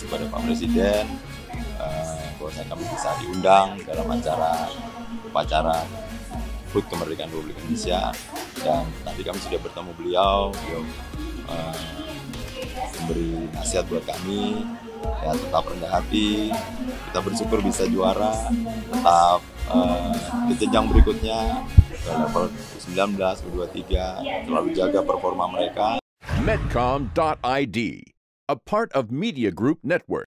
kepada Pak Presiden bahwasanya kami bisa diundang dalam upacara HUT Kemerdekaan Republik Indonesia, dan tadi kami sudah bertemu beliau memberi nasihat buat kami, ya tetap rendah hati, kita bersyukur bisa juara, tetap di jenjang berikutnya ke level U19, U23, selalu jaga performa mereka. Medcom.id, a part of Media Group Network.